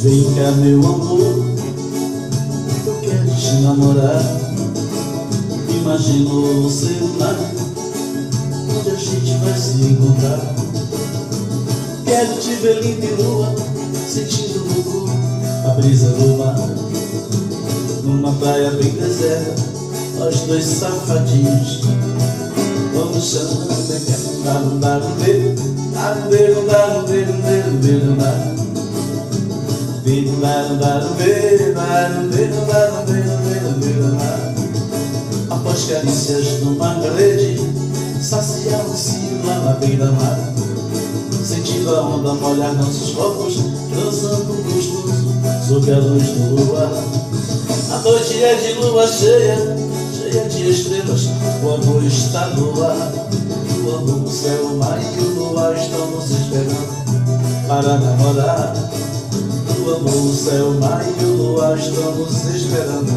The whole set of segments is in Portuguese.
Vem cá, meu amor, eu quero te namorar. Imagino o cenário onde a gente vai se encontrar. Quero te ver linda e lua, sentindo no corpo a brisa do mar. Numa praia bem deserta, nós dois safadinhos. Vamos chamar, dar um beijo, dar um beijo, dar um beijo, beijo, beijo, dar um beijo, dar um beijo, dar um beijo, dar um beijo, beijo, beijo, dar. Após carícias numa rede, saciar o cio lá na beira-mar, sentindo a onda molhar nossos corpos, dançando gostoso sob a luz do luar. A noite é de lua cheia, cheia de estrelas, o amor está no ar. O amor, o céu, o mar e o luar estão nos esperando para namorar. O amor, o céu, o mar e o luar estão nos esperando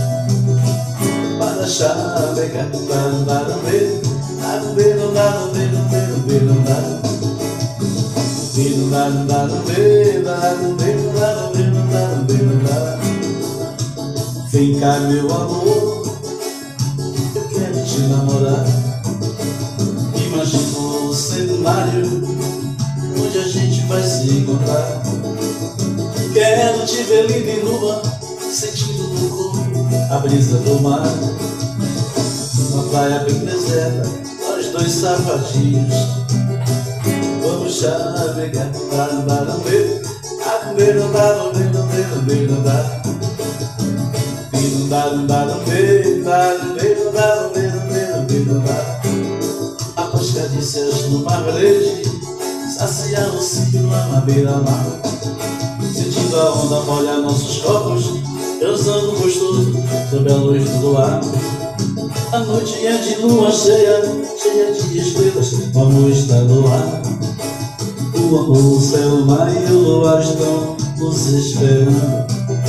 para chavecar, para dar um beijo, dar um beijo, dar um beijo, beijo, beijo, dar um beijo, dar um beijo, dar um beijo, dar um beijo, dar um beijo, dar. Vem cá, meu amor, eu quero te namorar. Imagina o cenário onde a gente vai se encontrar. Quero te ver linda e nua, sentindo no corpo a brisa do mar. Uma praia bem deserta, nós dois safadinhos. Vamos chavegar para dar um beijo, dar um beijo, dar um beijo, beijo, beijo, dar. Dar um beijo, dar um beijo, dar um beijo, beijo, beijo, dar. Após carícias numa rede, saciar o cio lá na beira-mar, sentindo a onda molhar nossos corpos, dançando gostoso sob a luz do luar. A noite é de lua cheia, cheia de estrelas, o amor está no ar. O amor, o céu, o mar e o luar estão nos esperando.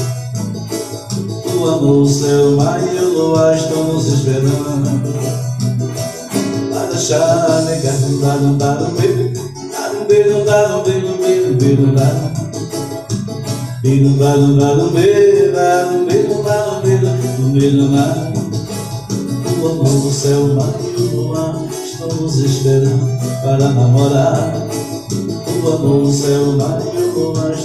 O amor, o céu, o mar e o luar estão nos esperando para chavegar, dar um beijo, dar um beijo, dar um beijo, beijo, beijo, dar beijo, dar um beijo, dar um beijo, dar um beijo, beijo, dar. O amor, o céu, o mar e o luar estão nos esperando para namorar. O amor, o céu, o mar e o luar